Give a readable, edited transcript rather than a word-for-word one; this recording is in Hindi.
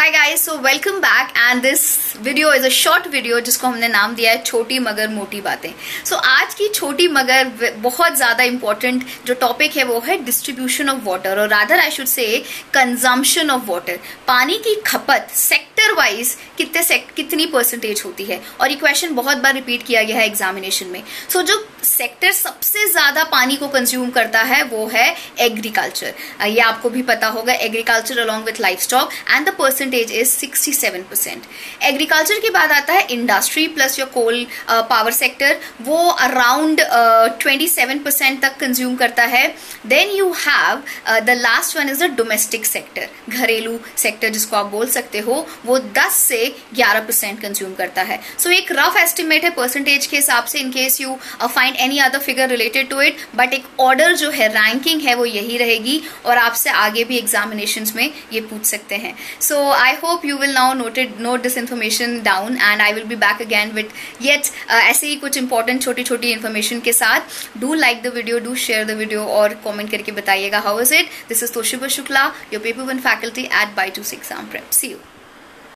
Hi guys, so welcome back and this video is a short video जिसको हमने नाम दिया है छोटी मगर मोटी बातें। सो आज की छोटी मगर बहुत ज्यादा इंपॉर्टेंट जो टॉपिक है वो है डिस्ट्रीब्यूशन ऑफ वाटर, और rather I should say consumption of water. पानी की खपत सेक्टर वाइज कितनी परसेंटेज होती है, और ये क्वेश्चन बहुत बार रिपीट किया गया है एग्जामिनेशन में। सो जो सेक्टर सबसे ज्यादा पानी को कंज्यूम करता है वो है एग्रीकल्चर। ये आपको भी पता होगा, agriculture along with livestock, and the percentage is 67%। Agriculture के बाद आता है industry plus your coal power sector, वो अराउंड 27% तक कंज्यूम करता है। Then you have the last one is the domestic sector, घरेलू सेक्टर जिसको आप बोल सकते हो, वो 10 से 11% कंज्यूम करता है। सो एक रफ एस्टिमेट है परसेंटेज के हिसाब से, in case you find any other figure related to it, but एक ऑर्डर जो है, रैंकिंग है, वो यही रहेगी, और आपसे आगे भी एग्जामिनेशंस में ये पूछ सकते हैं। So I hope you will now note this information down, and I will be back again with yet ऐसे ही कुछ important छोटी छोटी information के साथ। Do like the video, do share the video, और comment करके बताइएगा how is it। This is Toshiba Shukla, your paper 1 faculty at Byju's Exam Prep. See you.